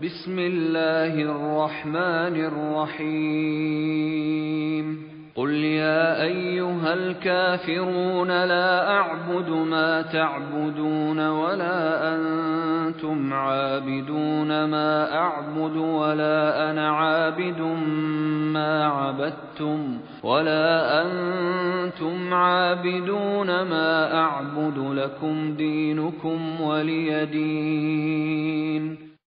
بسم الله الرحمن الرحيم قل يا أيها الكافرون لا أعبد ما تعبدون ولا أنتم عابدون ما أعبد ولا أنا عابد ما عبدتم ولا أنتم عابدون ما أعبد لكم دينكم ولي دين